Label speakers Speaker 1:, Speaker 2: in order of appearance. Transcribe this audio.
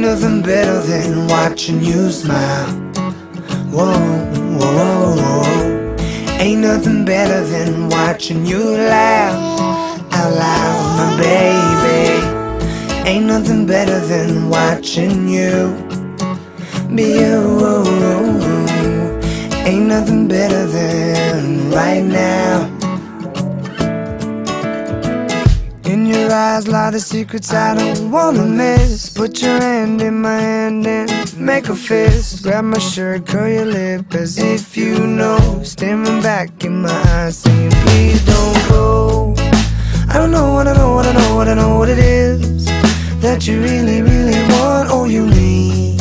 Speaker 1: nothing better than watching you smile. Whoa, whoa, whoa, whoa. Ain't nothing better than watching you laugh out loud, my baby. Ain't nothing better than watching you be you. Ain't nothing better than right now. In your eyes lie the secrets I don't wanna miss. Put your hand in my hand and make a fist. Grab my shirt, curl your lip as if you know. Staring back in my eyes saying please don't go. I don't know what I know, what I know, what I know what it is that you really, really want or you need.